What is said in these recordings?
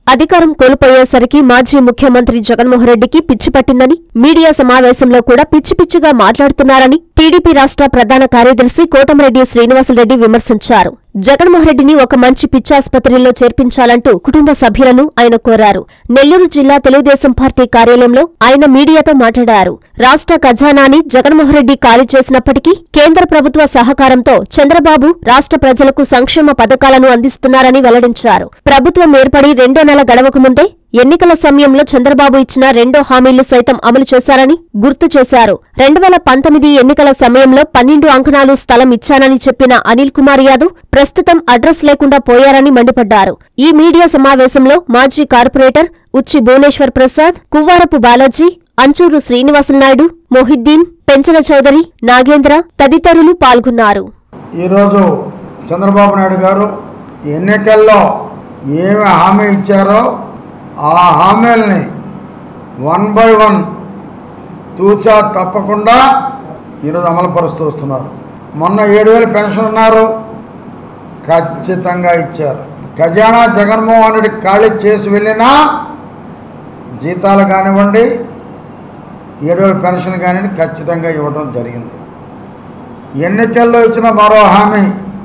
అధికారం కోల్పోయేసరికి మాజీ ముఖ్యమంత్రి జగన్మోహన్ రెడ్డికి పిచ్చి పట్టిందని, మీడియా సమావేశంలో కూడా పిచ్చి పిచ్చిగా మాట్లాడుతున్నారని టీడీపీ రాష్ట్ర ప్రధాన కార్యదర్శి కోటమిరెడ్డి శ్రీనివాసులరెడ్డి విమర్శించారు. జగన్మోహన్ రెడ్డిని ఒక మంచి పిచ్చాసుపత్రిలో చేర్పించాలంటూ కుటుంబ సభ్యులను ఆయన కోరారు. నెల్లూరు జిల్లా తెలుగుదేశం పార్టీ కార్యాలయంలో ఆయన మీడియాతో మాట్లాడారు. రాష్ట్ర ఖజానాని జగన్మోహన్ రెడ్డి ఖాళీ చేసినప్పటికీ కేంద్ర ప్రభుత్వ సహకారంతో చంద్రబాబు రాష్ట్ర ప్రజలకు సంక్షేమ పథకాలను అందిస్తున్నారని వెల్లడించారు. ప్రభుత్వం ఏర్పడి 2 నెలల గడవకు ముందే ఎన్నికల సమయంలో చంద్రబాబు ఇచ్చిన 2 హామీలు సైతం అమలు చేశారని గుర్తు చేశారు. 2019 ఎన్నికల సమయంలో 12 అంకణాలు స్థలం ఇచ్చానని చెప్పిన అనిల్ కుమార్ యాదవ్ ప్రస్తుతం అడ్రస్ లేకుండా పోయారని మండిపడ్డారు. ఈ మీడియా సమావేశంలో మాజీ కార్పొరేటర్ ఉచ్చి భువనేశ్వర్ ప్రసాద్, కువ్వారపు బాలాజీ, అంచూరు శ్రీనివాసులనాయుడు, మొహిద్దీన్, పెంచల చౌదరి, నాగేంద్ర తదితరులు పాల్గొన్నారు. ఈరోజు చంద్రబాబు నాయుడు గారు ఎన్నికల్లో ఏమి హామీ ఇచ్చారో ఆ హామీల్ని 1 by 1 తూచా తప్పకుండా ఈరోజు అమలుపరుస్తూ వస్తున్నారు. మొన్న 7,000 పెన్షన్ ఉన్నారు, ఖచ్చితంగా ఇచ్చారు. ఖజానా జగన్మోహన్ రెడ్డి ఖాళీ చేసి వెళ్ళినా జీతాలు కానివ్వండి, 7,000 పెన్షన్ కానివ్వండి ఖచ్చితంగా ఇవ్వడం జరిగింది. ఎన్నికల్లో ఇచ్చిన మరో హామీ,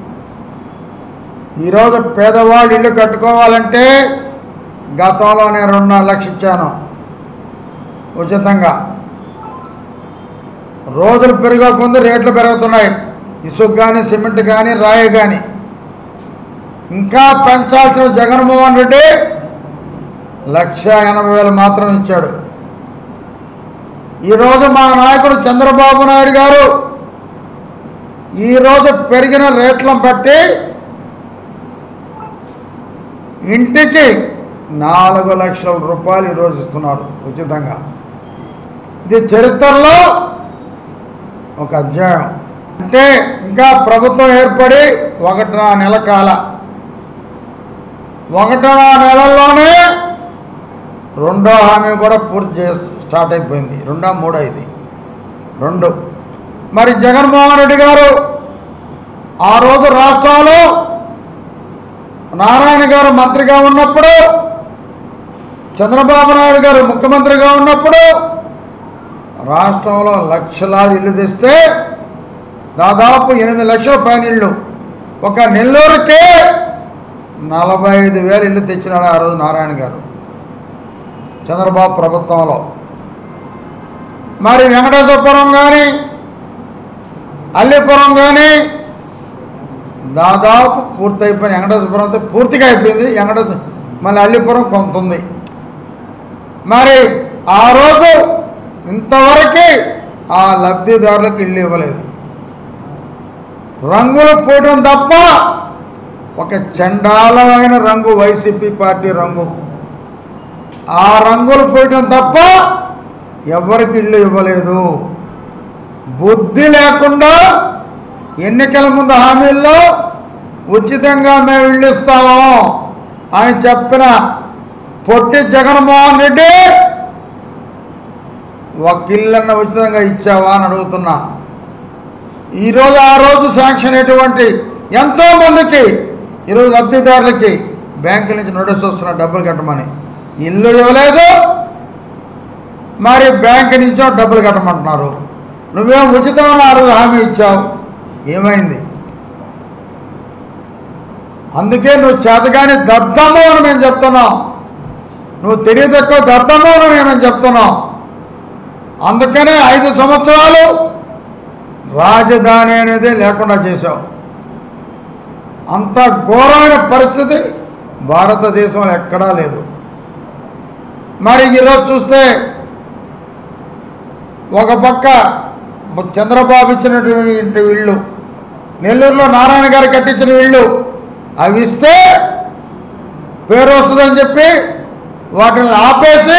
ఈరోజు పేదవాళ్ళు ఇల్లు కట్టుకోవాలంటే గతంలో నేను 2.5 లక్షలు ఇచ్చాను ఉచితంగా. రోజులు పెరగకుంది రేట్లు పెరుగుతున్నాయి, ఇసుక కానీ సిమెంట్ కానీ రాయి కానీ. ఇంకా పెంచాల్సిన జగన్మోహన్ రెడ్డి 1,80,000 మాత్రం ఇచ్చాడు. ఈరోజు మా నాయకుడు చంద్రబాబు నాయుడు గారు ఈరోజు పెరిగిన రేట్లను బట్టి ఇంటికి 4 లక్షల రూపాయలు ఈరోజు ఇస్తున్నారు ఉచితంగా. ఇది చరిత్రలో ఒక అధ్యాయం. అంటే ఇంకా ప్రభుత్వం ఏర్పడి 1.5 నెల కాల, 1.5 నెలల్లోనే 2వ హామీ కూడా పూర్తి స్టార్ట్ అయిపోయింది. 2, 3 ఇది 2. మరి జగన్మోహన్ రెడ్డి గారు ఆ రోజు రాష్ట్రాలు నారాయణ గారు మంత్రిగా ఉన్నప్పుడు, చంద్రబాబు నాయుడు గారు ముఖ్యమంత్రిగా ఉన్నప్పుడు రాష్ట్రంలో లక్షలాది ఇల్లు తెస్తే దాదాపు 8 లక్షల పైన ఇళ్ళు, ఒక నెల్లూరుకే 45,000 ఇల్లు తెచ్చినాడు ఆ రోజు నారాయణ గారు చంద్రబాబు ప్రభుత్వంలో. మరి వెంకటేశ్వరపురం కానీ అల్లిపురం కానీ దాదాపు పూర్తయిపోయిన, వెంకటేశ్వరపురం అయితే పూర్తిగా అయిపోయింది, మళ్ళీ అల్లిపురం కొంత ఉంది. మరి ఆ రోజు ఇంతవరకు ఆ లబ్ధిదారులకు ఇల్లు ఇవ్వలేదు. రంగులు పోయడం తప్ప, ఒక చండాలమైన రంగు వైసీపీ పార్టీ రంగు, ఆ రంగులు పోయడం తప్ప ఎవరికి ఇల్లు ఇవ్వలేదు. బుద్ధి లేకుండా ఎన్నికల ముందు హామీల్లో ఉచితంగా మేము ఇల్లు ఇస్తాము అని చెప్పిన పొట్టి జగన్మోహన్ రెడ్డి ఒక ఇల్లన్న ఉచితంగా ఇచ్చావా అని అడుగుతున్నా. ఈరోజు ఆ రోజు శాంక్షన్ అయ్యేటువంటి ఎంతోమందికి ఈరోజు లబ్ధిదారులకి బ్యాంకుల నుంచి నోటీస్ వస్తున్న డబ్బులు కట్టమని, ఇల్లు ఇవ్వలేదు, మరి బ్యాంకు నుంచో డబ్బులు కట్టమంటున్నారు. నువ్వేం ఉచితమైన ఆ రోజు హామీ ఇచ్చావు, ఏమైంది? అందుకే నువ్వు చేతగాని దద్దమ్మ అని మేము చెప్తున్నాం, నువ్వు తెలివి తక్కువ దద్దమ్మ అని మేము చెప్తున్నాం. అందుకనే 5 సంవత్సరాలు రాజధాని అనేది లేకుండా చేశావు. అంత ఘోరమైన పరిస్థితి భారతదేశంలో ఎక్కడా లేదు. మరి ఈరోజు చూస్తే ఒక పక్క చంద్రబాబు ఇచ్చినటువంటి ఇళ్ళు, నెల్లూరులో నారాయణ గారు కట్టించిన ఇళ్ళు, అవి ఇస్తే పేరు వస్తుందని చెప్పి వాటిని ఆపేసి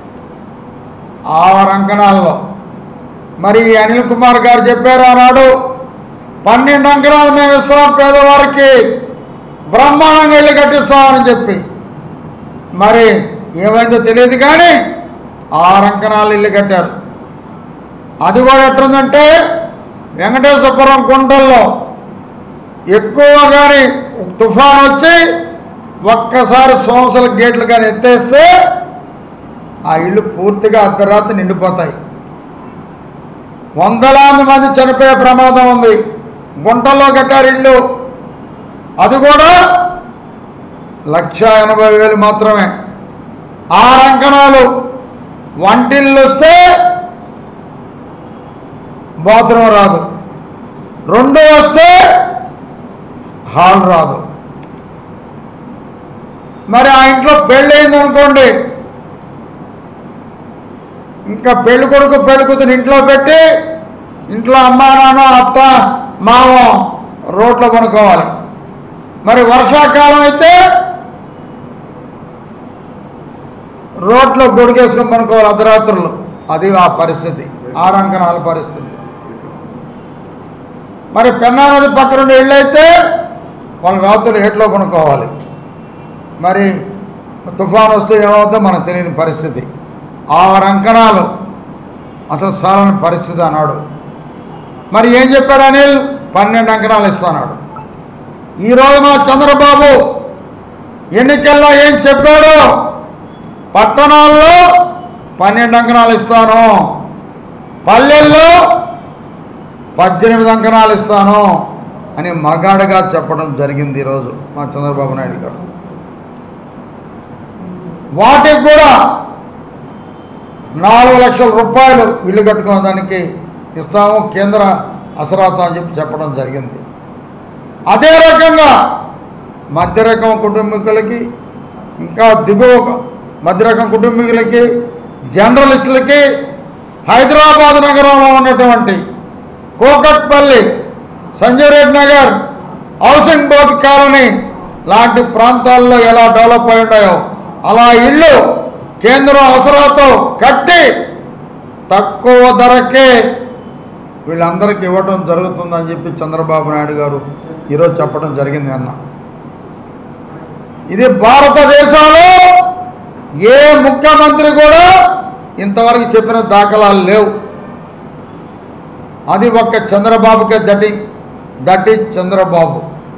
6 అంకణాల్లో, మరి అనిల్ కుమార్ గారు చెప్పారు ఆనాడు 12 అంకణాలు మేము ఇస్తాం పేదవారికి, బ్రహ్మాండంగా ఇల్లు కట్టిస్తామని చెప్పి. మరి ఏమైందో తెలియదు కానీ 6 అంకణాలు ఇల్లు కట్టారు. అది కూడా ఎట్లుందంటే వెంకటేశ్వరపురం గుంటల్లో ఎక్కువ కానీ తుఫాన్ వచ్చి ఒక్కసారి సోమసల గేట్లు కానీ ఎత్తేస్తే ఆ ఇళ్ళు పూర్తిగా అర్ధరాత్రి నిండిపోతాయి. వందలాది మంది చనిపోయే ప్రమాదం ఉంది. గుంటల్లో కట్టారు ఇళ్ళు, అది కూడా 1,80,000 మాత్రమే. 6 అంకణాలు వంటిల్లు వస్తే బాత్రూమ్ రాదు, 2 వస్తే హాల్ రాదు. మరి ఆ ఇంట్లో పెళ్ళయింది అనుకోండి, ఇంకా పెళ్లి కొడుకు పెళ్లి కూతురు ఇంట్లో పెట్టి ఇంట్లో అమ్మా నాన్న అత్త మామ రోడ్లో కొనుక్కోవాలి. మరి వర్షాకాలం అయితే రోడ్లో గొడుగేసుకొని కొనుక్కోవాలి అర్ధరాత్రులు. అది ఆ పరిస్థితి, 6 అంకణాల పరిస్థితి. మరి పెన్నా నది పక్కనుండి ఇళ్ళు అయితే వాళ్ళు రాత్రులు ఏట్లో కొనుక్కోవాలి. మరి తుఫాను వస్తే ఏమవుతుందో మనకు తెలియని పరిస్థితి. 6 అంకణాలు అసలు సాలని పరిస్థితి అన్నాడు. మరి ఏం చెప్పాడు అనిల్? 12 అంకణాలు ఇస్తాడు. ఈరోజు మా చంద్రబాబు ఎన్నికల్లో ఏం చెప్పాడు? పట్టణాల్లో 12 అంకణాలు ఇస్తాను, పల్లెల్లో 18 అంకణాలు ఇస్తాను అని మగాడుగా చెప్పడం జరిగింది ఈరోజు మా చంద్రబాబు నాయుడు గారు. వాటికి కూడా 4 లక్షల రూపాయలు ఇల్లు కట్టుకోవడానికి ఇస్తాము, కేంద్ర అసరాతం అని చెప్పడం జరిగింది. అదే రకంగా మధ్యరకం కుటుంబీకులకి, ఇంకా దిగువ మధ్యరకం కుటుంబీకులకి, జర్నలిస్టులకి హైదరాబాద్ నగరంలో ఉన్నటువంటి Kukatpally, Sanjay Reddy Nagar, housing board colony లాంటి ప్రాంతాల్లో ఎలా డెవలప్ అయి ఉన్నాయో అలా ఇళ్ళు కేంద్రం అవసరాలతో కట్టి తక్కువ ధరకే వీళ్ళందరికీ ఇవ్వటం జరుగుతుందని చెప్పి చంద్రబాబు నాయుడు గారు ఈరోజు చెప్పడం జరిగింది అన్న. ఇది భారతదేశంలో ఏ ముఖ్యమంత్రి కూడా ఇంతవరకు చెప్పిన దాఖలాలు లేవు. అది ఒక్క చంద్రబాబుకే దటి చంద్రబాబు.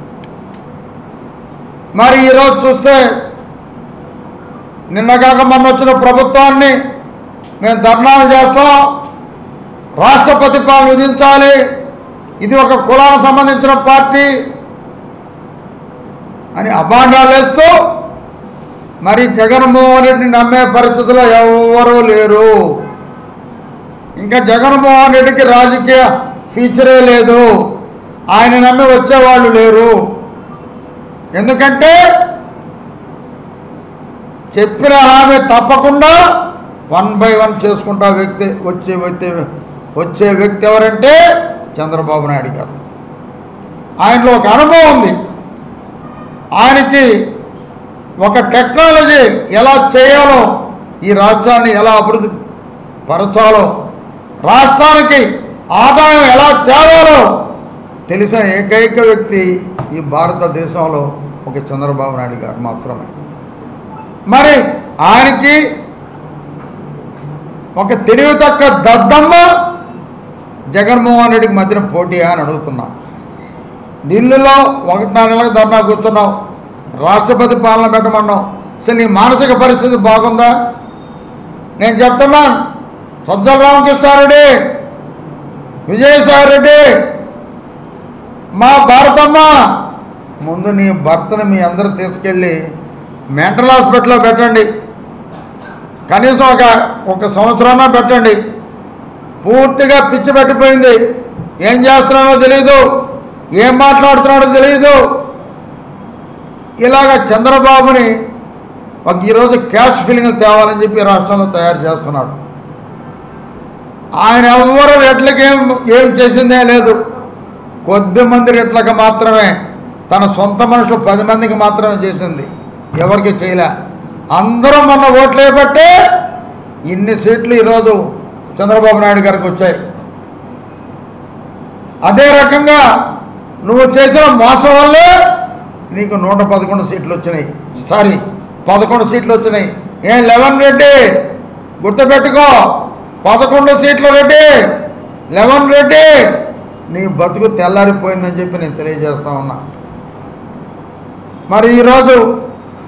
మరి ఈరోజు చూస్తే నిన్నగాక మొన్న వచ్చిన ప్రభుత్వాన్ని మేము ధర్నాలు చేస్తాం, రాష్ట్రపతి పాలన విధించాలి, ఇది ఒక కులానికి సంబంధించిన పార్టీ అని అభాండాలు వేస్తూ మరి జగన్మోహన్ రెడ్డిని నమ్మే పరిస్థితిలో ఎవరూ లేరు. ఇంకా జగన్మోహన్ రెడ్డికి రాజకీయ ఫ్యూచరే లేదు, ఆయన నమ్మి వచ్చేవాళ్ళు లేరు. ఎందుకంటే చెప్పిన హామీ తప్పకుండా 1 by 1 చేసుకుంటా వచ్చే వ్యక్తి ఎవరంటే చంద్రబాబు నాయుడు గారు. ఆయనలో ఒక అనుభవం ఉంది, ఆయనకి ఒక టెక్నాలజీ ఎలా చేయాలో, ఈ రాష్ట్రాన్ని ఎలా అభివృద్ధి పరచాలో, రాష్ట్రానికి ఆదాయం ఎలా తేవాలో తెలిసిన ఏకైక వ్యక్తి ఈ భారతదేశంలో ఒక చంద్రబాబు నాయుడు గారు మాత్రమే. మరి ఆయనకి ఒక తెలివి తక్కువ దద్దమ్మ జగన్మోహన్ రెడ్డికి మధ్యన పోటీ అని అడుగుతున్నా. ఢిల్లీలో 1.5 నెలలకు ధర్నా కూర్చున్నావు, రాష్ట్రపతి పాలన పెట్టమన్నావు. అసలు నీ మానసిక పరిస్థితి బాగుందా? నేను చెప్తున్నాను, సజ్జల రామకృష్ణారెడ్డి, విజయసాయి రెడ్డి, మా భారతమ్మ, ముందు నీ భర్తను మీ అందరూ తీసుకెళ్ళి మెంటల్ హాస్పిటల్లో పెట్టండి, కనీసం ఒక సంవత్సరాన పెట్టండి. పూర్తిగా పిచ్చి పెట్టిపోయింది, ఏం చేస్తున్నాడో తెలియదు, ఏం మాట్లాడుతున్నాడో తెలియదు. ఇలాగ చంద్రబాబుని ఈరోజు క్యాష్ ఫీలింగ్ తేవాలని చెప్పి రాష్ట్రంలో తయారు చేస్తున్నాడు. ఆయన ఎవ్వరూ రెట్లకి ఏం చేసిందే లేదు, కొద్దిమంది రెట్లకు మాత్రమే, తన సొంత మనుషులు 10 మందికి మాత్రమే చేసింది, ఎవరికి చేయలే. అందరూ మొన్న ఓట్లు వేయబట్టే ఇన్ని సీట్లు ఈరోజు చంద్రబాబు నాయుడు గారికి వచ్చాయి. అదే రకంగా నువ్వు చేసిన మోసం వల్లే నీకు 111 సీట్లు వచ్చినాయి. 11 సీట్లు వచ్చినాయి. 11 రెడ్డి గుర్తుపెట్టుకో, 11 సీట్లు రెడ్డి, 11 రెడ్డి, నీ బతుకు తెల్లారిపోయిందని చెప్పి నేను తెలియజేస్తా ఉన్నా. మరి ఈరోజు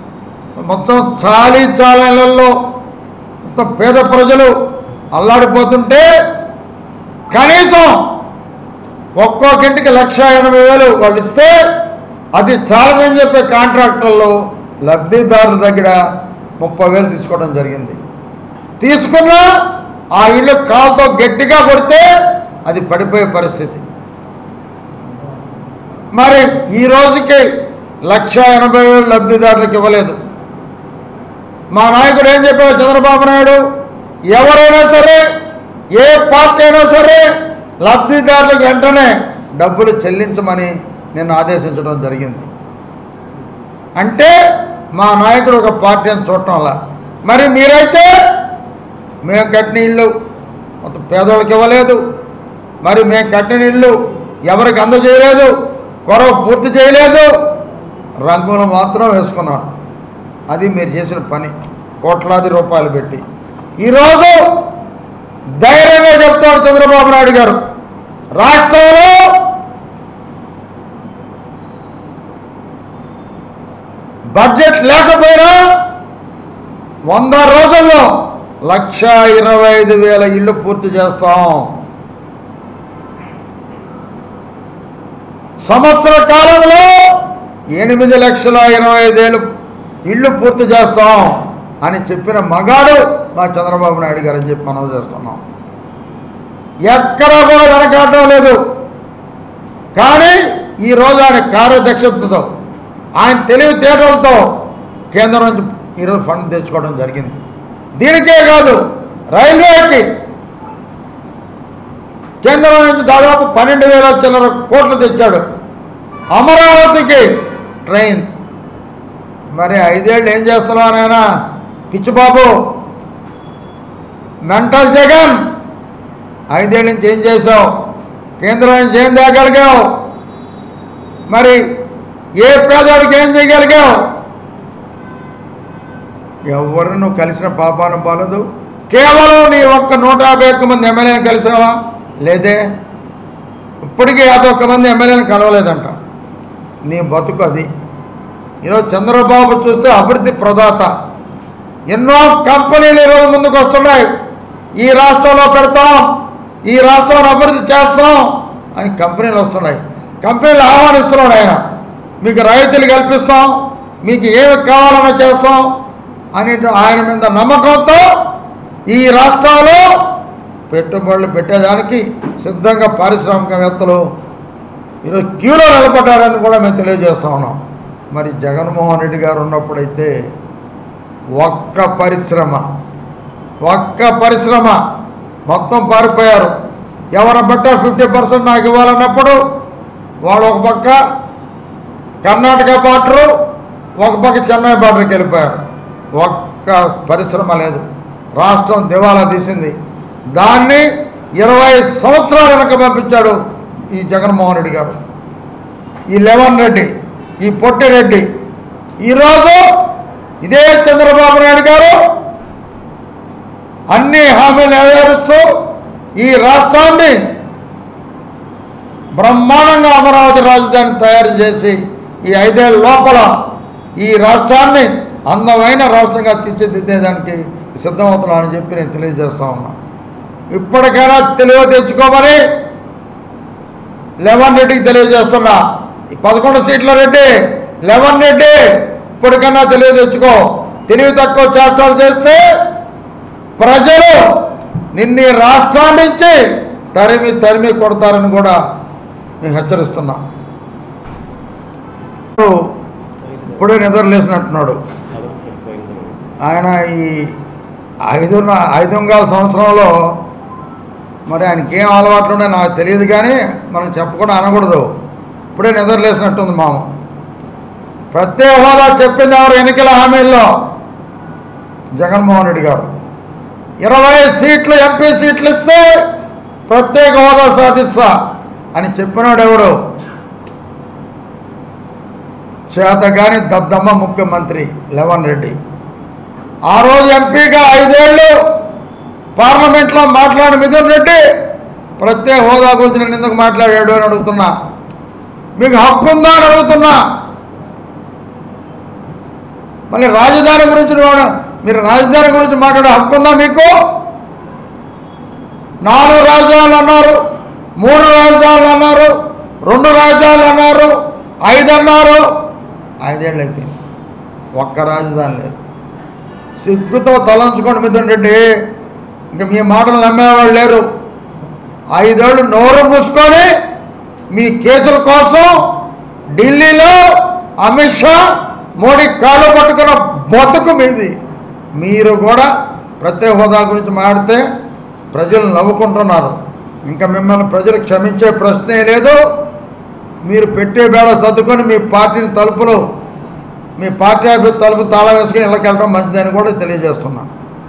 మొత్తం చాలీలలో మొత్తం పేద ప్రజలు అల్లాడిపోతుంటే కనీసం ఒక్కొక్కింటికి 1,80,000 వాళ్ళు ఇస్తే అది చాలదని చెప్పే కాంట్రాక్టర్లు లబ్ధిదారుల దగ్గర 30,000 తీసుకోవడం జరిగింది. తీసుకున్నా ఆ ఇల్లు కాలుతో గట్టిగా కొడితే అది పడిపోయే పరిస్థితి. మరి ఈ రోజుకి 1,80,000 లబ్ధిదారులకు ఇవ్వలేదు. మా నాయకుడు ఏం చెప్పాడు చంద్రబాబు నాయుడు, ఎవరైనా సరే ఏ పార్టీ అయినా సరే లబ్ధిదారులకు వెంటనే డబ్బులు చెల్లించమని నేను ఆదేశించడం జరిగింది. అంటే మా నాయకుడు ఒక పార్టీ అని చూడటం వల్ల మరి మీరైతే మేము కట్టిన ఇళ్ళు మొత్తం పేదోళ్ళకి ఇవ్వలేదు, మరి మేము కట్టిన ఇళ్ళు ఎవరికి అందజేయలేదు, కొరవ పూర్తి చేయలేదు, రంగులు మాత్రం వేసుకున్నారు. అది మీరు చేసిన పని. కోట్లాది రూపాయలు పెట్టి ఈరోజు ధైర్యంగా చెప్తాడు చంద్రబాబు నాయుడు గారు, రాష్ట్రంలో బడ్జెట్ లేకపోయినా 100 రోజుల్లో 1,25,000 ఇళ్ళు పూర్తి చేస్తాం. సంవత్సర కాలంలో 8,25,000 ఇళ్ళు పూర్తి చేస్తాం అని చెప్పిన మగాడు మా చంద్రబాబు నాయుడు గారు అని చెప్పి మనం చేస్తున్నాం. ఎక్కడా కూడా వెనకాడడం లేదు. కానీ ఈరోజు ఆయన కార్యదక్షతతో ఆయన తెలివితేటలతో కేంద్రం నుంచి ఈరోజు ఫండ్ తెచ్చుకోవడం జరిగింది. దీనికే కాదు, రైల్వేకి కేంద్రం నుంచి దాదాపు 12,000 చిల్లర కోట్లు తెచ్చాడు. అమరావతికి ట్రైన్. మరి 5 ఏళ్ళు ఏం చేస్తున్నావు నాయన పిచ్చిబాబు, మెంటల్ జగన్, 5 ఏళ్ళ నుంచి ఏం చేసావు? కేంద్రం నుంచి ఏం తేగలిగావు? మరి ఏ పేదవాడికి ఏం చేయగలిగావు? ఎవరు నువ్వు కలిసిన పాపాను పాలదు. కేవలం నీ ఒక్క 151 మంది ఎమ్మెల్యేని కలిసావా? లేదే. ఇప్పటికీ 51 మంది ఎమ్మెల్యేని కలవలేదంట. నీ బతుకు అది. ఈరోజు చంద్రబాబు చూస్తే అభివృద్ధి ప్రదాత. ఎన్నో కంపెనీలు ఈరోజు ముందుకు వస్తున్నాయి. ఈ రాష్ట్రంలో పెడతాం, ఈ రాష్ట్రాన్ని అభివృద్ధి చేస్తాం అని కంపెనీలు వస్తున్నాయి. కంపెనీలు ఆహ్వానిస్తున్నాడు ఆయన. మీకు రైతులు కల్పిస్తాం, మీకు ఏమి కావాలన్నా చేస్తాం అని ఆయన మీద నమ్మకంతో ఈ రాష్ట్రంలో పెట్టుబడులు పెట్టేదానికి సిద్ధంగా పారిశ్రామికవేత్తలు ఈరోజు క్యూలో నిలబడ్డారని కూడా మేము తెలియజేస్తా ఉన్నాం. మరి జగన్మోహన్ రెడ్డి గారు ఉన్నప్పుడైతే ఒక్క పరిశ్రమ మొత్తం పారిపోయారు. ఎవరి బట్ట 50% నాకు ఇవ్వాలన్నప్పుడు వాళ్ళు ఒక పక్క కర్ణాటక బార్డరు, ఒక పక్క చెన్నై బార్డర్కి వెళ్ళిపోయారు. ఒక్క పరిశ్రమ లేదు. రాష్ట్రం దివాలా తీసింది. దాన్ని 20 సంవత్సరాల వెనక పంపించాడు ఈ జగన్మోహన్ రెడ్డి గారు. ఈ లెవన్ రెడ్డి, ఈ పొట్టిరెడ్డి. ఈరోజు ఇదే చంద్రబాబు నాయుడు గారు అన్ని హామీలు నెరవేరుస్తూ ఈ రాష్ట్రాన్ని బ్రహ్మాండంగా అమరావతి రాజధాని తయారు చేసి ఈ 5 ఏళ్ళ లోపల ఈ రాష్ట్రాన్ని అందమైన రాష్ట్రంగా తీర్చిదిద్దేదానికి సిద్ధమవుతున్నానని చెప్పి నేను తెలియజేస్తా ఉన్నా. ఇప్పటికైనా తెలివి తెచ్చుకోమని లెవన్ రెడ్డికి తెలియజేస్తున్నా. 11 సీట్ల రెడ్డి, లెవన్ రెడ్డి, ఇప్పటికన్నా తెలివి తెచ్చుకో. తెలివి తక్కువ చేష్టాలు చేస్తే ప్రజలు నిన్ను రాష్ట్రం నుంచి తరిమి కొడతారని కూడా నేను హెచ్చరిస్తున్నా. ఇప్పుడే నిద్రలేసినట్టున్నాడు ఆయన. ఈ 5 సంవత్సరంలో మరి ఆయనకి ఏం అలవాట్లు ఉన్నాయో నాకు తెలియదు, కానీ మనం చెప్పకుండా అనకూడదు. ఇప్పుడే నిద్రలేసినట్టుంది మామ. ప్రత్యేక హోదా చెప్పింది ఎవరు? ఎన్నికల హామీల్లో జగన్మోహన్ రెడ్డి గారు. 20 సీట్లు ఎంపీ సీట్లు ఇస్తే ప్రత్యేక హోదా సాధిస్తా అని చెప్పినాడు ఎవడు? చేతగాని దద్దమ్మ ముఖ్యమంత్రి లెవన్ రెడ్డి. ఆ రోజు ఎంపీగా 5 ఏళ్ళు పార్లమెంట్లో మాట్లాడిన మిథున్ రెడ్డి ప్రత్యేక హోదా గురించి నేను ఎందుకు మాట్లాడాడు అని అడుగుతున్నా. మీకు హక్కు ఉందా అని అడుగుతున్నా. మళ్ళీ రాజధాని గురించి మీరు రాజధాని గురించి మాట్లాడే హక్కు ఉందా మీకు? 4 రాజధానులు అన్నారు, 3 రాజధానులు అన్నారు, 2 రాజధానులు అన్నారు, 5 అన్నారు. 5 ఏళ్ళు అయిపోయింది, ఒక్క రాజధాని లేదు. సిగ్గుతో తలంచుకోండి మిథున్ రెడ్డి, ఇంకా మీ మాటలు నమ్మేవాళ్ళు లేరు. 5 ఏళ్ళు నోరు మూసుకొని మీ కేసుల కోసం ఢిల్లీలో అమిత్ షా మోడీ కాళ్ళు పట్టుకున్న బతుకు మీది. మీరు కూడా ప్రత్యేక హోదా గురించి మాట్లాడితే ప్రజలు నవ్వుకుంటున్నారు. ఇంకా మిమ్మల్ని ప్రజలు క్షమించే ప్రశ్నే లేదు. మీరు పెట్టే బేడ సర్దుకొని మీ పార్టీని తలుపులు, మీ పార్టీ ఆఫీస్ తలుపు తాళం వేసుకొని ఇళ్ళకి వెళ్ళడం మంచిదని కూడా తెలియజేస్తున్నా.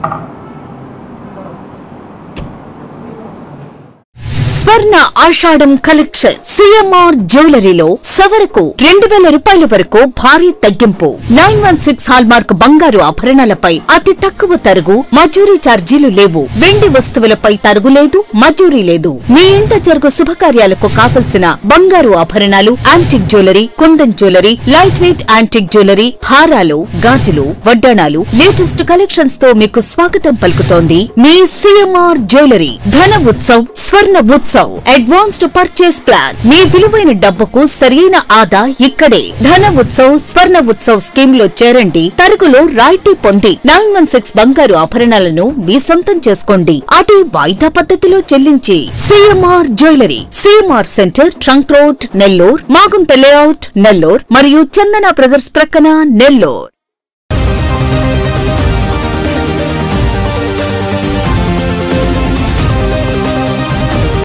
స్వర్ణ ఆషాఢం కలెక్షన్ సిఎంఆర్ జ్యువెలరీలో సవరకు 2000 రూపాయల వరకు భారీ తగ్గింపు. 916 హాల్మార్క్ బంగారు ఆభరణాలపై అతి తక్కువ తరుగు, మజూరీ ఛార్జీలు లేవు. వెండి వస్తువులపై తరుగు లేదు, మజూరీ లేదు. మీ ఇంట జరుగు శుభకార్యాలకు కావలసిన బంగారు ఆభరణాలు, antique jewellery, Kundan jewellery, light weight antique jewellery, హారాలు, గాజులు, వడ్డాణాలు, లేటెస్ట్ కలెక్షన్స్ తో మీకు స్వాగతం పలుకుతోంది మీ CMR jewellery. Dhana Utsav, Swarna Utsav, advanced purchase plan. మీ విలువైన డబ్బుకు సరైన ఆదా ఇక్కడే. ధన ఉత్సవ్, స్వర్ణ ఉత్సవ్ స్కీమ్ లో చేరండి. తరుగులో రాయితీ పొంది 916 బంగారు ఆభరణాలను మీ సొంతం చేసుకోండి. అది వాయిదా పద్ధతిలో చెల్లించి. CMR jewellery, CMR centre, trunk road, Nellore, Magunta layout, Nellore మరియు చందన బ్రదర్స్ ప్రక్కన, నెల్లూర్.